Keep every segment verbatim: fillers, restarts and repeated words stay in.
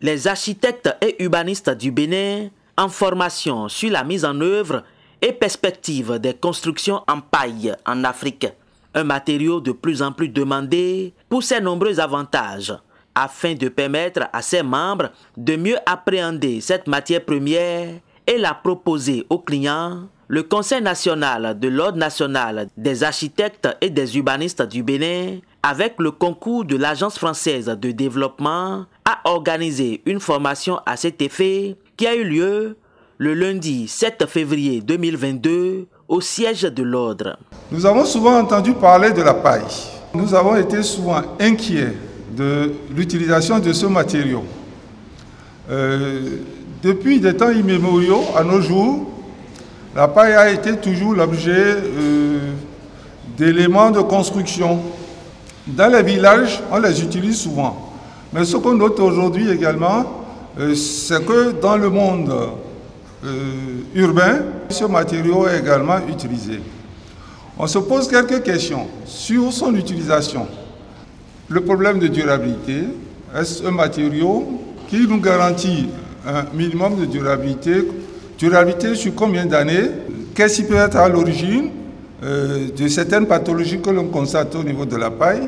Les architectes et urbanistes du Bénin en formation sur la mise en œuvre et perspective des constructions en paille en Afrique. Un matériau de plus en plus demandé pour ses nombreux avantages, afin de permettre à ses membres de mieux appréhender cette matière première et la proposer aux clients. Le Conseil national de l'Ordre national des architectes et des urbanistes du Bénin, avec le concours de l'Agence française de développement, a organisé une formation à cet effet qui a eu lieu le lundi sept février deux mille vingt-deux au siège de l'Ordre. Nous avons souvent entendu parler de la paille. Nous avons été souvent inquiets de l'utilisation de ce matériau. Euh, depuis des temps immémoriaux, à nos jours, la paille a été toujours l'objet euh, d'éléments de construction. Dans les villages, on les utilise souvent. Mais ce qu'on note aujourd'hui également, euh, c'est que dans le monde euh, urbain, ce matériau est également utilisé. On se pose quelques questions sur son utilisation. Le problème de durabilité, est-ce un matériau qui nous garantit un minimum de durabilité? Durabilité sur combien d'années? Qu'est-ce qui peut être à l'origine euh, de certaines pathologies que l'on constate au niveau de la paille?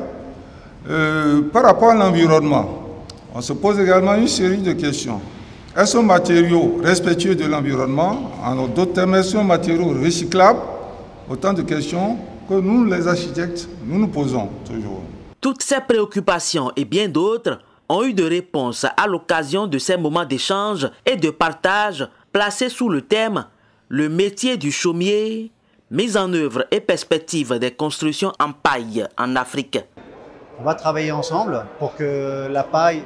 euh, Par rapport à l'environnement, on se pose également une série de questions. Est-ce un matériau respectueux de l'environnement? En d'autres termes, est-ce un matériau recyclable? Autant de questions que nous, les architectes, nous nous posons toujours. Toutes ces préoccupations et bien d'autres ont eu de réponses à l'occasion de ces moments d'échange et de partage placés sous le thème « Le métier du chaumier, mise en œuvre et perspective des constructions en paille en Afrique ». On va travailler ensemble pour que la paille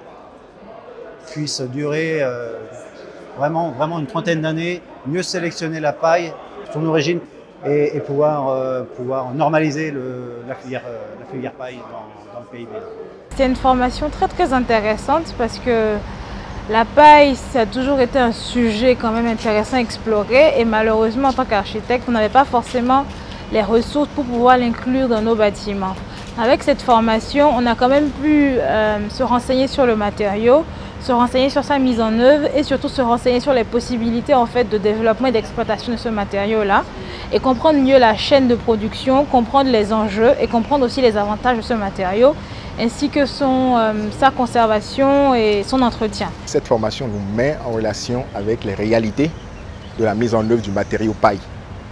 puisse durer euh, vraiment, vraiment une trentaine d'années, mieux sélectionner la paille, son origine, et, et pouvoir, euh, pouvoir normaliser le, la, filière, euh, la filière paille dans, dans le pays bénin. C'est une formation très très intéressante parce que la paille, ça a toujours été un sujet quand même intéressant à explorer et malheureusement en tant qu'architecte, on n'avait pas forcément les ressources pour pouvoir l'inclure dans nos bâtiments. Avec cette formation, on a quand même pu euh, se renseigner sur le matériau, se renseigner sur sa mise en œuvre et surtout se renseigner sur les possibilités en fait, de développement et d'exploitation de ce matériau-là et comprendre mieux la chaîne de production, comprendre les enjeux et comprendre aussi les avantages de ce matériau ainsi que son, euh, sa conservation et son entretien. Cette formation nous met en relation avec les réalités de la mise en œuvre du matériau paille.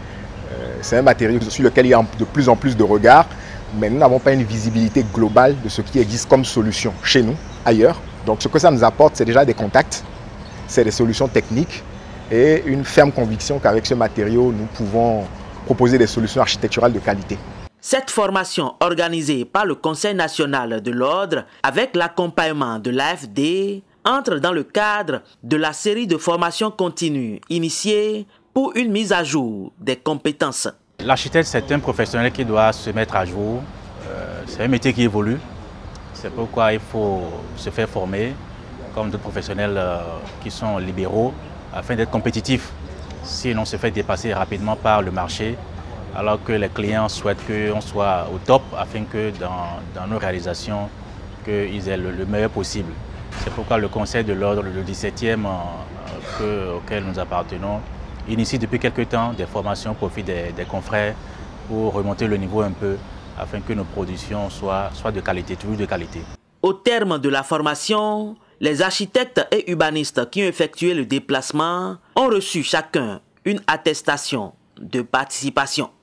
Euh, C'est un matériau sur lequel il y a de plus en plus de regards, mais nous n'avons pas une visibilité globale de ce qui existe comme solution chez nous, ailleurs. Donc ce que ça nous apporte, c'est déjà des contacts, c'est des solutions techniques et une ferme conviction qu'avec ce matériau, nous pouvons proposer des solutions architecturales de qualité. Cette formation organisée par le Conseil national de l'Ordre avec l'accompagnement de l'A F D entre dans le cadre de la série de formations continues initiée pour une mise à jour des compétences. L'architecte, c'est un professionnel qui doit se mettre à jour. Euh, c'est un métier qui évolue. C'est pourquoi il faut se faire former comme d'autres professionnels euh, qui sont libéraux afin d'être compétitifs. Sinon, on se fait dépasser rapidement par le marché alors que les clients souhaitent qu'on soit au top afin que dans, dans nos réalisations, qu'ils aient le, le meilleur possible. C'est pourquoi le Conseil de l'Ordre, le dix-septième euh, que, auquel nous appartenons, initie depuis quelques temps des formations au profit des, des confrères pour remonter le niveau un peu afin que nos productions soient, soient de qualité, toujours de qualité. Au terme de la formation, les architectes et urbanistes qui ont effectué le déplacement ont reçu chacun une attestation de participation.